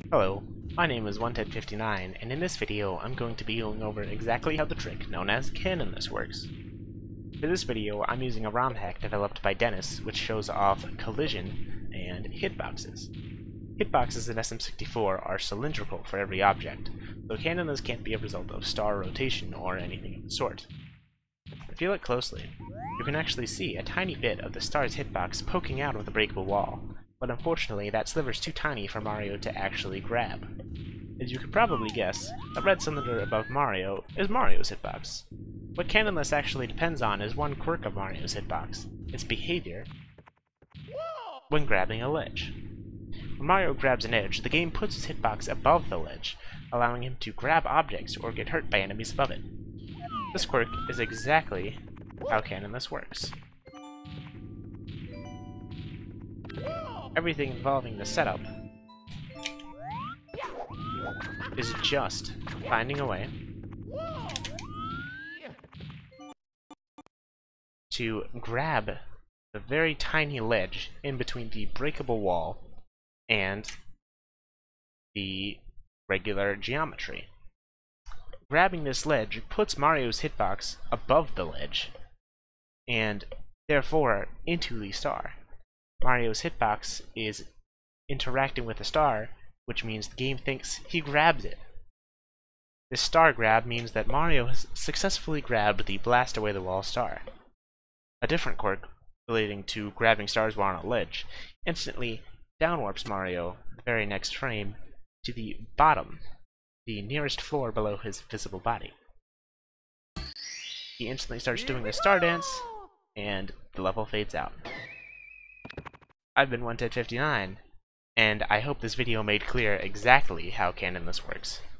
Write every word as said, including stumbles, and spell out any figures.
Hello, my name is one ted fifty-nine, and in this video I'm going to be going over exactly how the trick known as Cannonless works. For this video I'm using a ROM hack developed by Dennis which shows off collision and hitboxes. Hitboxes in S M sixty-four are cylindrical for every object, though Cannonless can't be a result of star rotation or anything of the sort. If you look closely, you can actually see a tiny bit of the star's hitbox poking out of the breakable wall, but unfortunately that sliver's too tiny for Mario to actually grab. As you could probably guess, the red cylinder above Mario is Mario's hitbox. What Cannonless actually depends on is one quirk of Mario's hitbox, its behavior when grabbing a ledge. When Mario grabs an edge, the game puts his hitbox above the ledge, allowing him to grab objects or get hurt by enemies above it. This quirk is exactly how Cannonless works. Everything involving the setup is just finding a way to grab the very tiny ledge in between the breakable wall and the regular geometry. Grabbing this ledge puts Mario's hitbox above the ledge, and therefore into the star. Mario's hitbox is interacting with the star, which means the game thinks he grabbed it. This star grab means that Mario has successfully grabbed the blast away the wall star. A different quirk relating to grabbing stars while on a ledge instantly downwarps Mario the very next frame to the bottom, the nearest floor below his visible body. He instantly starts doing the star dance, and the level fades out. I've been one ted fifty-nine, and I hope this video made clear exactly how Cannonless works.